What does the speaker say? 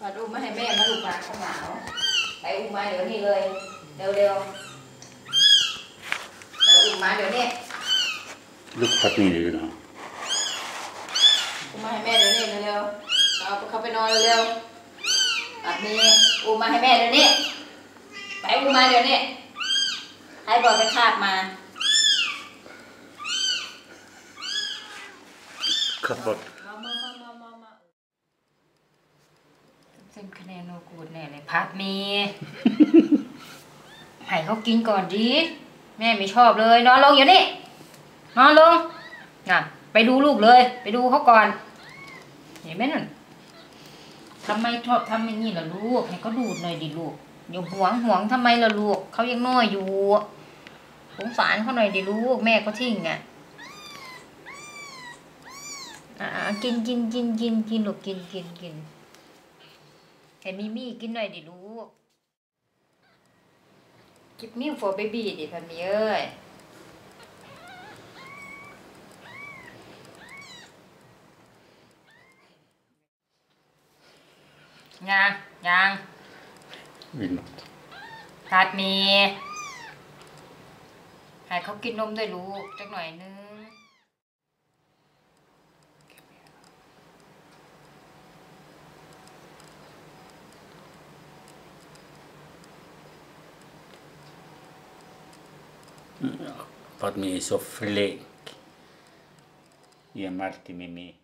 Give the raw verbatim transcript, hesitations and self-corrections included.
มาดูมาให้แม่มาดูมาข้าวหนาวไปอุ้มมาเดี๋ยวนี้เลยเร็วเร็วไปอุ้มมาเดี๋ยวนี้ลูกพัดนี่เลยนะอุ้มมาให้แม่เดี๋ยวนี้เร็วเอาเขาไปนอนเร็วปัดมีอุ้มมาให้แม่เดี๋ยวนี้ไปอุ้มมาเดี๋ยวนี้ให้บอกไปคาบมาขับรถเส้นคะแนนโนกูดแน่เลยพัดมีให้เขากินก่อนดิแม่ไม่ชอบเลยนอนลงอยู่นี่นอนลงน่ะไปดูลูกเลยไปดูเขาก่อนเห็นไหมนั่นทำไมชอบทำอย่างนี้ล่ะลูกให้เขาดูดหน่อยดิลูกอย่าหวงหวงทำไมล่ะลูกเขายังน้อยอยู่สงสารเขาหน่อยดิลูกแม่ก็ทิ้งอ่ะอ่ากินกินกินกินกินลูกกินกินกินให้มีมี่กินหน่อยดิลูกกินมิล for baby ดิพันมีเอ้ยยังยังวินขาดมีให้เขากินนมด้วยลูกจักหน่อยนึง Pat mi så flink. Ge Marti Mimi.